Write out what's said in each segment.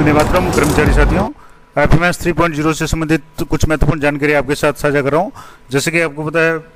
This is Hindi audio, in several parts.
वंदे मातरम। कर्मचारी साथियों, एफएमएस 3.0 से संबंधित कुछ महत्वपूर्ण जानकारी आपके साथ साझा कर रहा हूँ। जैसे कि आपको पता है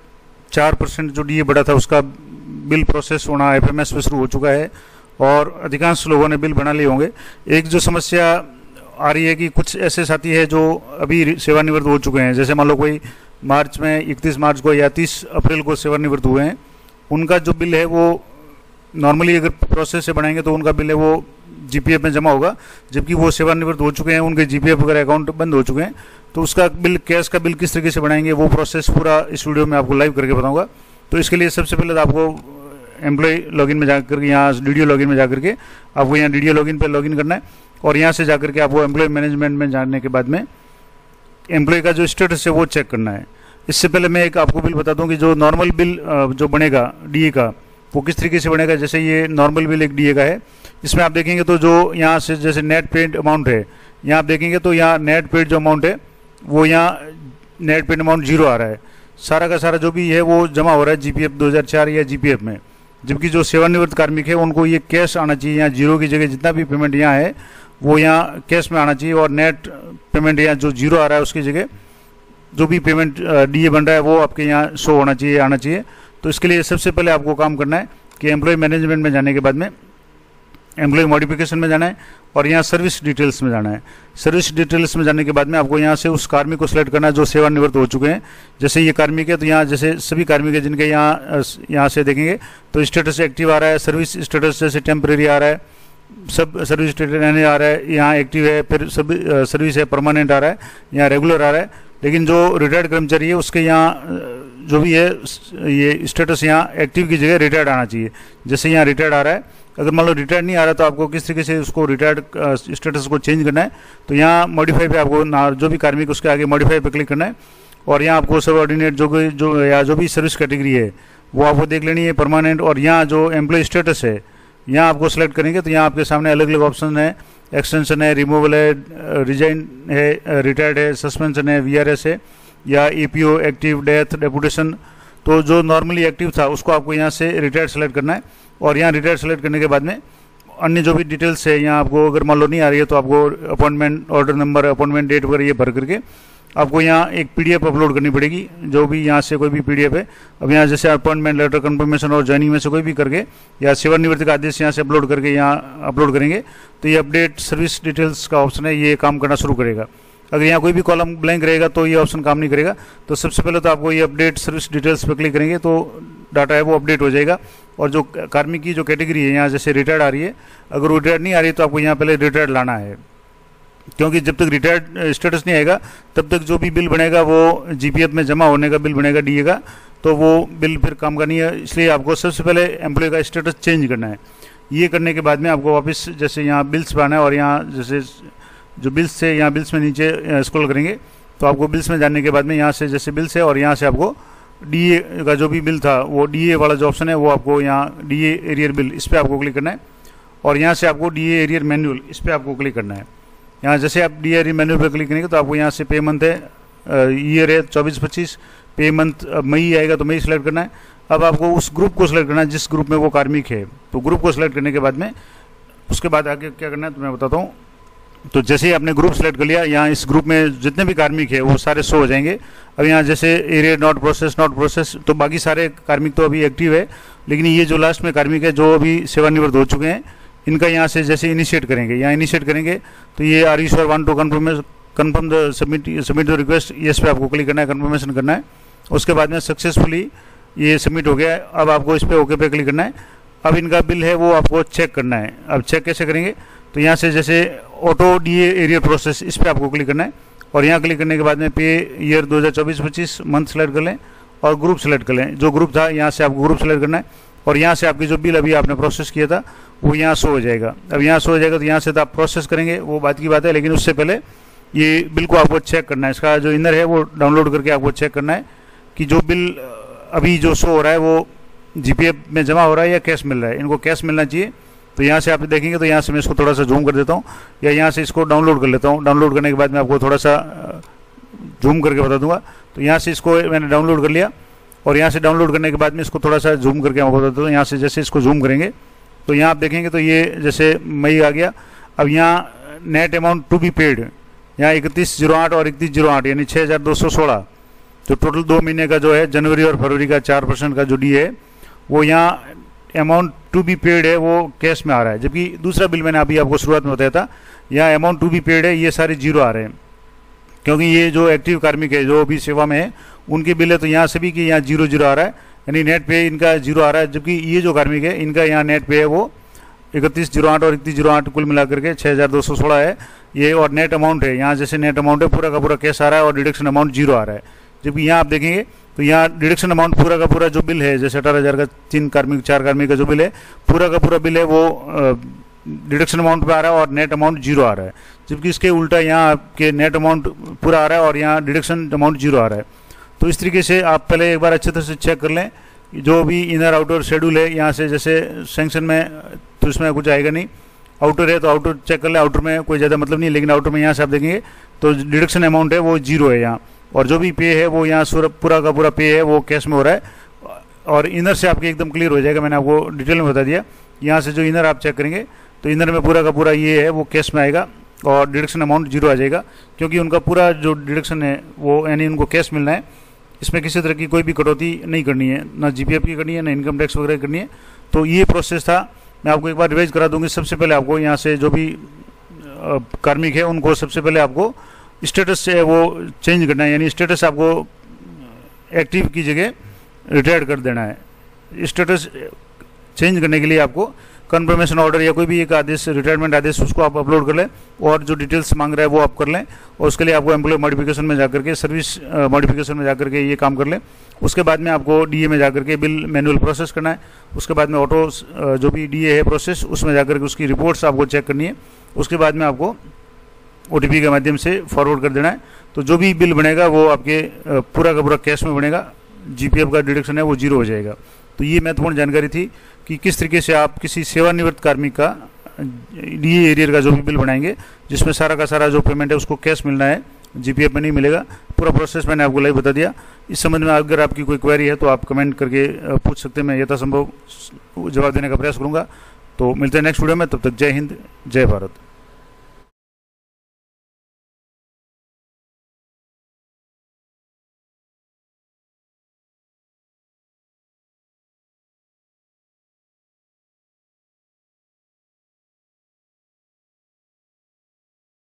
4% जो डीए बढ़ा था उसका बिल प्रोसेस होना एफएमएस में शुरू हो चुका है और अधिकांश लोगों ने बिल बना लिए होंगे। एक जो समस्या आ रही है कि कुछ ऐसे साथी है जो अभी सेवानिवृत्त हो चुके हैं, जैसे मान लो कोई मार्च में 31 मार्च को या 30 अप्रैल को सेवानिवृत्त हुए हैं, उनका जो बिल है वो नॉर्मली अगर प्रोसेस से बनाएंगे तो उनका बिल है वो जीपीएफ में जमा होगा, जबकि वो सेवानिवृत्त हो चुके हैं, उनके जीपीएफ वगैरह अकाउंट बंद हो चुके हैं। तो उसका बिल, कैश का बिल किस तरीके से बनाएंगे वो प्रोसेस पूरा इस वीडियो में आपको लाइव करके बताऊंगा। तो इसके लिए सबसे पहले तो आपको एम्प्लॉय लॉगिन में जाकर के यहाँ डीडीओ लॉगिन में जाकर के आपको यहाँ डीडीओ लॉगिन पर लॉगिन करना है और यहाँ से जाकर के आपको एम्प्लॉय मैनेजमेंट में जाने के बाद में एम्प्लॉय का जो स्टेटस है वो चेक करना है। इससे पहले मैं एक आपको बिल बता दूं कि जो नॉर्मल बिल जो बनेगा डीए का वो किस तरीके से बनेगा। जैसे ये नॉर्मल बिल एक डीए का है, इसमें आप देखेंगे तो जो यहाँ से जैसे नेट पेड अमाउंट है, यहाँ आप देखेंगे तो यहाँ नेट पेड जो अमाउंट है वो यहाँ नेट पेड अमाउंट 0 आ रहा है। सारा का सारा जो भी है वो जमा हो रहा है जीपीएफ 2004 या जीपीएफ में, जबकि जो सेवानिवृत्त कार्मिक है उनको ये कैश आना चाहिए। यहाँ 0 की जगह जितना भी पेमेंट यहाँ है वो यहाँ कैश में आना चाहिए और नेट पेमेंट यहाँ जो 0 आ रहा है उसकी जगह जो भी पेमेंट डीए बन रहा है वो आपके यहाँ शो होना चाहिए, आना चाहिए। तो इसके लिए सबसे पहले आपको काम करना है कि एम्प्लॉय मैनेजमेंट में जाने के बाद में एम्प्लॉय मॉडिफिकेशन में जाना है और यहाँ सर्विस डिटेल्स में जाना है। सर्विस डिटेल्स में जाने के बाद में आपको यहाँ से उस कार्मिक को सिलेक्ट करना है जो सेवानिवृत्त हो चुके हैं। जैसे ये कार्मिक है तो यहाँ जैसे सभी कार्मिक है जिनके यहाँ से देखेंगे तो स्टेटस एक्टिव आ रहा है, सर्विस स्टेटस जैसे टेम्परेरी आ रहा है, सब सर्विस स्टेटस आ रहा है, यहाँ एक्टिव है, फिर सब सर्विस है परमानेंट आ रहा है, यहाँ रेगुलर आ रहा है। लेकिन जो रिटायर्ड कर्मचारी है उसके यहाँ जो भी है ये स्टेटस यहाँ एक्टिव की जगह रिटायर्ड आना चाहिए। जैसे यहाँ रिटायर्ड आ रहा है, अगर मान लो रिटायर्ड नहीं आ रहा तो आपको किस तरीके से उसको रिटायर्ड स्टेटस को चेंज करना है। तो यहाँ मॉडिफाई पे आपको जो भी कार्मिक उसके आगे मॉडिफाई पे क्लिक करना है और यहाँ आपको सबऑर्डिनेट जो भी सर्विस कैटेगरी है वो आपको देख लेनी है परमानेंट। और यहाँ जो एम्प्लॉय स्टेटस है यहाँ आपको सेलेक्ट करेंगे तो यहाँ आपके सामने अलग अलग ऑप्शन है, एक्सटेंशन है, रिमूवल है, रिजाइन है, रिटायर्ड है, सस्पेंशन है, वीआरएस है या ईपीओ, एक्टिव, डेथ, डेपुटेशन। तो जो नॉर्मली एक्टिव था उसको आपको यहाँ से रिटायर्ड सेलेक्ट करना है और यहाँ रिटायर्ड सेलेक्ट करने के बाद में अन्य जो भी डिटेल्स है यहाँ आपको अगर मान लो नहीं आ रही है तो आपको appointment order number, appointment date वगैरह ये भर करके आपको यहाँ एक पीडीएफ अपलोड करनी पड़ेगी, जो भी यहाँ से कोई भी पीडीएफ है। अब यहाँ जैसे अपॉइंटमेंट लेटर, कंफर्मेशन और ज्वाइनिंग में से कोई भी करके या सेवानिवृत्ति का आदेश यहाँ से अपलोड करके यहाँ अपलोड करेंगे तो ये अपडेट सर्विस डिटेल्स का ऑप्शन है, ये काम करना शुरू करेगा। अगर यहाँ कोई भी कॉलम ब्लैंक रहेगा तो ये ऑप्शन काम नहीं करेगा। तो सबसे पहले तो आपको ये अपडेट सर्विस डिटेल्स पर क्लिक करेंगे तो डाटा है वो अपडेट हो जाएगा। और जो कार्मिक की जो कैटेगरी है यहाँ जैसे रिटायर्ड आ रही है, अगर वो रिटायर्ड नहीं आ रही है तो आपको यहाँ पहले रिटायर्ड लाना है, क्योंकि जब तक रिटायर्ड स्टेटस नहीं आएगा तब तक जो भी बिल बनेगा वो जीपीएफ में जमा होने का बिल बनेगा डीए का, तो वो बिल फिर काम का नहीं है। इसलिए आपको सबसे पहले एम्प्लॉय का स्टेटस चेंज करना है। ये करने के बाद में आपको वापस जैसे यहाँ बिल्स पर आना है और यहाँ जैसे जो बिल्स से यहाँ बिल्स में नीचे स्क्रॉल करेंगे तो आपको बिल्स में जाने के बाद में यहाँ से जैसे बिल्स है और यहाँ से आपको डीए का जो भी बिल था वो डीए वाला जो ऑप्शन है वो आपको यहाँ डीए एरियर बिल इस पर आपको क्लिक करना है और यहाँ से आपको डीए एरियर मैनुअल इस पर आपको क्लिक करना है। यहाँ जैसे आप डीए एरियर मैनुअल पर क्लिक करेंगे तो आपको यहाँ से पे मंथ है, ईयर है 24-25, पे मंथ मई आएगा तो मई सेलेक्ट करना है। अब आपको उस ग्रुप को सिलेक्ट करना है जिस ग्रुप में वो कार्मिक है। तो ग्रुप को सिलेक्ट करने के बाद में उसके बाद आगे क्या करना है तो मैं बताता हूँ। तो जैसे ही आपने ग्रुप सेलेक्ट कर लिया, यहाँ इस ग्रुप में जितने भी कार्मिक है वो सारे शो हो जाएंगे। अब यहाँ जैसे एरिया नॉट प्रोसेस, तो बाकी सारे कार्मिक तो अभी एक्टिव है, लेकिन ये जो लास्ट में कार्मिक है जो अभी सेवानिवृत्त हो चुके हैं इनका यहाँ से जैसे इनिशिएट करेंगे, यहाँ इनिशिएट करेंगे तो ये are you sure want to confirm the submit the request, yes पे आपको क्लिक करना है, कन्फर्मेशन करना है। उसके बाद में सक्सेसफुली ये सबमिट हो गया है। अब आपको इस पर ओके पे क्लिक करना है। अब इनका बिल है वो आपको चेक करना है। अब चेक कैसे करेंगे तो यहाँ से जैसे ऑटो डीए एरियर प्रोसेस इस पर आपको क्लिक करना है और यहाँ क्लिक करने के बाद में पे ईयर 2024-25 मंथ सेलेक्ट कर लें और ग्रुप सेलेक्ट कर लें। जो ग्रुप था यहाँ से आपको ग्रुप सेलेक्ट करना है और यहाँ से आपकी जो बिल अभी आपने प्रोसेस किया था वो यहाँ शो हो जाएगा। अब यहाँ शो हो जाएगा तो यहाँ से तो आप प्रोसेस करेंगे, वो बात की बात है, लेकिन उससे पहले ये बिल को आपको चेक करना है। इसका जो इनर है वो डाउनलोड करके आपको चेक करना है कि जो बिल अभी जो शो हो रहा है वो जीपीएफ में जमा हो रहा है या कैश मिल रहा है। इनको कैश मिलना चाहिए। तो यहाँ से आप देखेंगे तो यहाँ से मैं इसको थोड़ा सा जूम कर देता हूँ या यहाँ से इसको डाउनलोड कर लेता हूँ। डाउनलोड करने के बाद मैं आपको थोड़ा सा जूम करके बता दूंगा। तो यहाँ से इसको मैंने डाउनलोड कर लिया और यहाँ से डाउनलोड करने के बाद में इसको थोड़ा सा जूम करके आपको बता दूँ। यहाँ से जैसे इसको जूम करेंगे तो यहाँ आप देखेंगे तो ये जैसे मई आ गया। अब यहाँ net amount to be paid, यहाँ 31/08 और 31/08 यानी 6,216, तो टोटल 2 महीने का जो है जनवरी और फरवरी का 4% का जो डी है वो यहाँ अमाउंट टू बी पेड है वो कैश में आ रहा है। जबकि दूसरा बिल मैंने अभी आपको शुरुआत में बताया था, यहाँ अमाउंट टू बी पेड है ये सारे जीरो आ रहे हैं, क्योंकि ये जो एक्टिव कार्मिक है जो अभी सेवा में है उनके बिल है, तो यहाँ सभी के यहाँ 0 आ रहा है, यानी नेट पे इनका 0 आ रहा है। जबकि ये जो कार्मिक है इनका यहाँ नेट पे है वो 31/08 और 31/08 कुल मिलाकर के 6,216 है ये, और नेट अमाउंट है यहाँ जैसे नेट अमाउंट है पूरा का पूरा कैश आ रहा है और डिडक्शन अमाउंट 0 आ रहा है। जबकि यहाँ आप देखेंगे तो यहाँ डिडक्शन अमाउंट पूरा का पूरा जो बिल है जैसे 18,000 का 4 कार्मिक का जो बिल है पूरा का पूरा बिल है वो डिडक्शन अमाउंट पे आ रहा है और नेट अमाउंट 0 आ रहा है। जबकि इसके उल्टा यहाँ आपके नेट अमाउंट पूरा आ रहा है और यहाँ डिडक्शन अमाउंट 0 आ रहा है। तो इस तरीके से आप पहले एक बार अच्छे तरह से चेक कर लें जो भी इनर आउटर शेड्यूल है यहाँ से, जैसे सेंक्शन में तो इसमें कुछ आएगा नहीं, आउटर है तो आउटर चेक कर लें, आउटर में कोई ज़्यादा मतलब नहीं, लेकिन आउटर में यहाँ से आप देखेंगे तो डिडक्शन अमाउंट है वो 0 है यहाँ, और जो भी पे है वो यहाँ पूरा का पूरा पे है वो कैश में हो रहा है। और इनर से आपके एकदम क्लियर हो जाएगा, मैंने आपको डिटेल में बता दिया। यहाँ से जो इनर आप चेक करेंगे तो इनर में पूरा का पूरा ये है वो कैश में आएगा और डिडक्शन अमाउंट 0 आ जाएगा, क्योंकि उनका पूरा जो डिडक्शन है वो यानी उनको कैश मिलना है, इसमें किसी तरह की कोई भी कटौती नहीं करनी है, ना जीपीएफ की करनी है ना इनकम टैक्स वगैरह करनी है। तो ये प्रोसेस था, मैं आपको एक बार रिवाइज करा दूंगी। सबसे पहले आपको यहाँ से जो भी कार्मिक है उनको सबसे पहले आपको स्टेटस से वो चेंज करना है, यानी स्टेटस आपको एक्टिव की जगह रिटायर्ड कर देना है। स्टेटस चेंज करने के लिए आपको कन्फर्मेशन ऑर्डर या कोई भी एक आदेश, रिटायरमेंट आदेश, उसको आप अपलोड कर लें और जो डिटेल्स मांग रहा है वो आप कर लें, और उसके लिए आपको एम्प्लॉय मॉडिफिकेशन में जाकर के, सर्विस मॉडिफिकेशन में जाकर के ये काम कर लें। उसके बाद में आपको डीए में जाकर के बिल मैनुअल प्रोसेस करना है, उसके बाद में ऑटो जो भी डीए है प्रोसेस उसमें जाकर के उसकी रिपोर्ट्स आपको चेक करनी है, उसके बाद में आपको ओटीपी के माध्यम से फॉरवर्ड कर देना है। तो जो भी बिल बनेगा वो आपके पूरा का पूरा कैश में बनेगा, जीपीएफ का डिडक्शन है वो 0 हो जाएगा। तो ये महत्वपूर्ण जानकारी थी कि किस तरीके से आप किसी सेवानिवृत्त कार्मिक का डीए एरियर का जो भी बिल बनाएंगे जिसमें सारा का सारा जो पेमेंट है उसको कैश मिलना है, जीपीएफ में नहीं मिलेगा। पूरा प्रोसेस मैंने आपको लाइव बता दिया। इस संबंध में अगर आपकी कोई क्वेरी है तो आप कमेंट करके पूछ सकते हैं, मैं यथासंभव जवाब देने का प्रयास करूँगा। तो मिलते हैं नेक्स्ट वीडियो में, तब तक जय हिंद जय भारत।